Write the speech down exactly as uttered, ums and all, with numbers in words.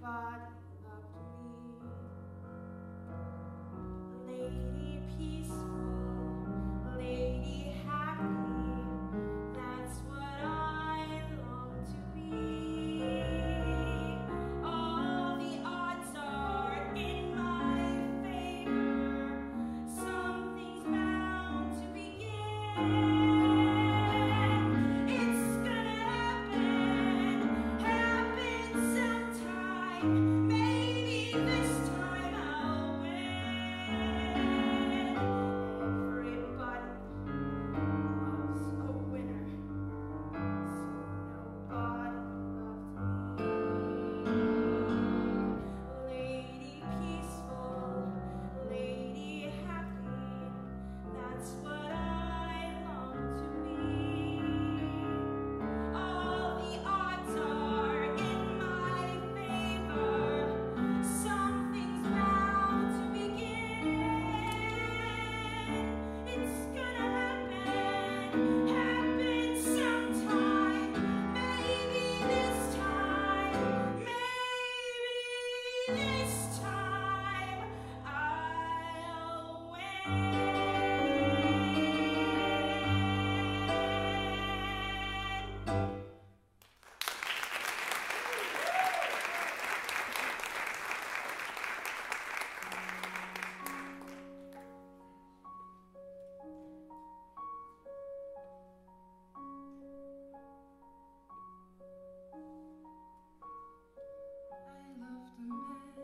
God loved me. Lady peaceful, lady happy, that's what I long to be. All the odds are in my favor, something's bound to begin. It's gonna happen, happen sometime, maybe this time I'll win. Everybody loves a winner, so nobody loved me. Lady peaceful, lady happy, that's what I long to be. All the odds are in my favor, something's bound to begin. It's gonna happen, happen sometime, maybe this time, maybe this time I'll win. I loved a man